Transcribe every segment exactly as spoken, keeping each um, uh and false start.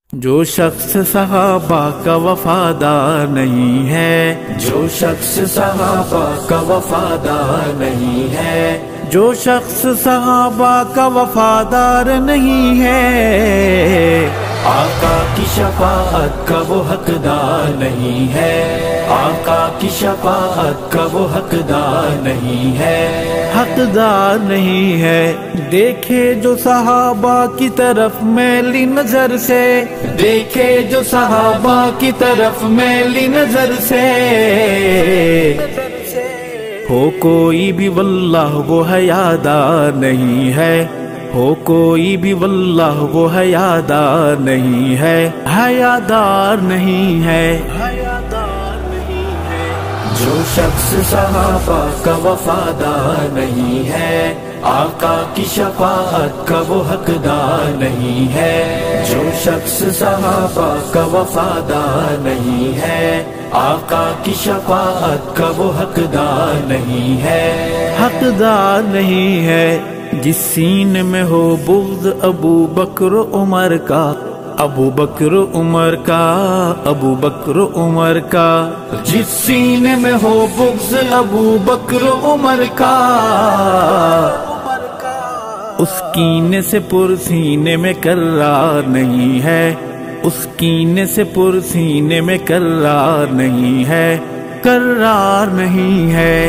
جو شخص صحابہ کا وفادار نہیں ہے، جو شخص صحابہ کا وفادار نہیں ہے، جو شخص صحابہ کا وفادار نہیں ہے، آقا کی شفاعت کا وہ حقدار نہیں ہے، آقا کی شفاعت کا وہ حقدار نہیں ہے، حقدار نہیں ہے۔ دیکھے جو صحابہ کی طرف میلی نظر سے، دیکھے جو صحابہ کی طرف میلی نظر سے، ہو کوئی بھی واللہ وہ حیادار نہیں ہے، ہو کوئی بھی واللہ وہ حیادار نہیں ہے، حیادار نہیں ہے۔ جو شخص صحابہ کا وفادار نہیں ہے، آقا کی شفاعت کا وہ حقدار نہیں ہے، جو شخص صحابہ کا وفادار نہیں ہے، آقا کی شفاعت کا وہ حقدار نہیں ہے، حقدار نہیں ہے۔ جس سینے میں ہو بغض ابو بکر عمر کا، ابو بکر عمر کا، ابو بکر عمر کا، جس سینے میں ہو بغض ابو بکر عمر کا، اس کینے سے پر سینے میں قرار نہیں ہے، اس کینے سے پر سینے میں قرار نہیں ہے، قرار نہیں ہے۔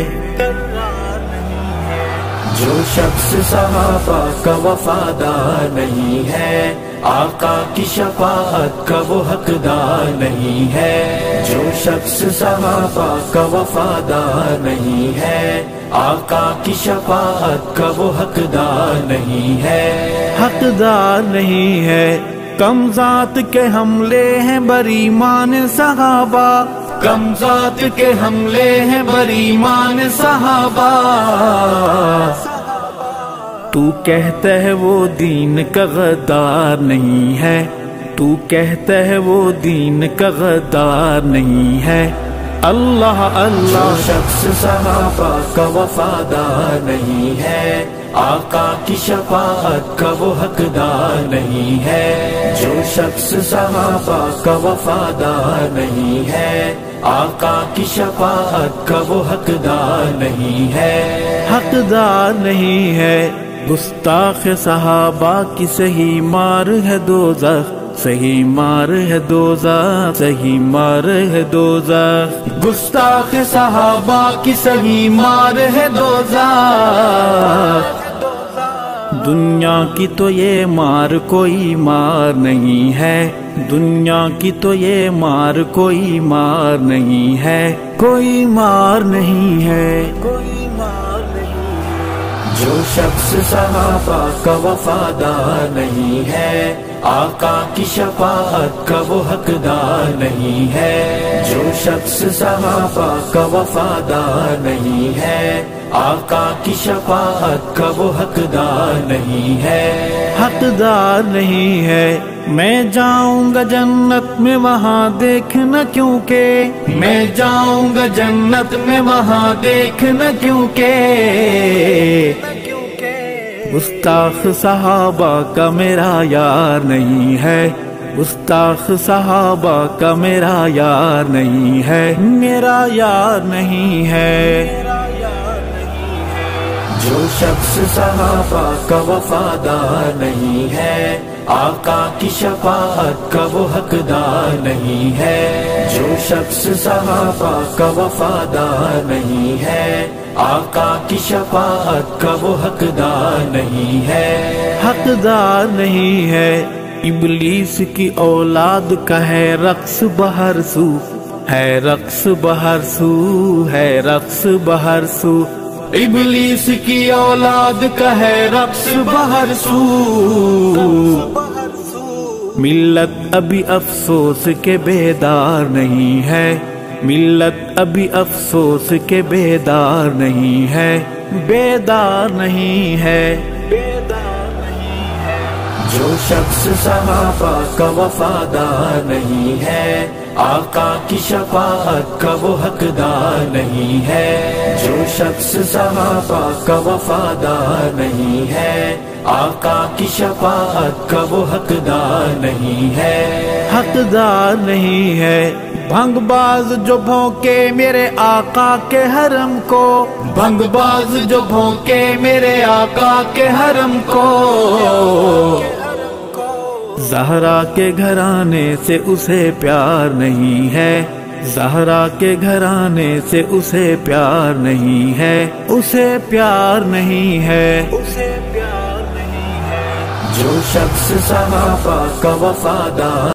جو شخص صحابہ کا وفادار نہیں ہے، آقا کی شفاعت کا وہ حقدار نہیں ہے، جو شخص صحابہ کا وفادار نہیں ہے، آقا کی شفاعت کا وہ حقدار نہیں ہے، حقدار نہیں ہے۔ کم ذات کے حملے ہیں بریمان صحابہ، کم ذات کے حملے ہیں بریمان صحابہ، تو کہتا ہے وہ دین کا غدار نہیں ہے، تو کہتا ہے وہ دین کا غدار نہیں ہے۔ اللہ جو اللہ، شخص صحابہ کا وفادار نہیں ہے، آقا کی شفاعت کا وہ حقدار نہیں ہے، جو شخص صحابہ کا وفادار نہیں ہے، آقا کی شفاعت کا وہ حقدار نہیں ہے، حقدار نہیں ہے۔ گستاخ صحابہ کی صحیح مار ہے دوزخ، صحیح مار ہے دوزخ، صحیح مار ہے دوزخ، گستاخ صحابہ کی صحیح مار ہے دوزخ، دنیا کی تو یہ مار کوئی مار نہیں ہے، دنیا کی تو یہ مار کوئی مار نہیں ہے، کوئی مار نہیں ہے۔ جو شخص صحابہ کا وفادار نہیں ہے، آقا کی شفاعت کا وہ حقدار نہیں ہے، جو شخص صحابہ کا وفادار نہیں ہے، آقا کی شفاعت کا وہ حقدار نہیں ہے، حقدار نہیں ہے۔ میں جاؤں گا جنت میں وہاں دیکھنا کیونکہ، میں جاؤں گا جنت میں وہاں دیکھنا کیونکہ، گستاخ صحابہ کا میرا یار نہیں ہے، گستاخ صحابہ کا میرا یار نہیں ہے، میرا یار نہیں ہے۔ جو شخص صحابہ کا وفادار نہیں ہے، آقا کی شفاعت کا وہ حقدار نہیں ہے، جو شخص صحابہ کا وفادار نہیں ہے، آقا کی شفاعت کا وہ حقدار نہیں ہے، حقدار نہیں ہے۔ ابلیس کی اولاد کا ہے رقص بہر سو، ہے رقص بہر سو، ہے رقص بہر سو، ابلیس کی اولاد کا ہے رقص بہر سو، ملت ابھی افسوس کے بیدار نہیں ہے، ملت ابھی افسوس کے بیدار نہیں ہے، بیدار نہیں ہے۔ جو شخص صحابہ کا وفادار نہیں ہے، آقا کی شفاعت کا وہ حقدار نہیں ہے، جو شخص صحابہ کا وفادار نہیں ہے، آقا کی شفاعت کا وہ حقدار نہیں ہے۔ حقدار نہیں ہے۔ بھنگ باز جو بھونکے میرے آقا کے حرم کو، بھنگ باز جو بھونکے میرے آقا کے حرم کو، زہرا کے گھرانے سے اسے پیار نہیں ہے، زہرا کے گھرانے سے اسے پیار نہیں ہے، اسے پیار نہیں ہے، اسے پیار نہیں ہے۔ جو شخص صحابہ کا وفادار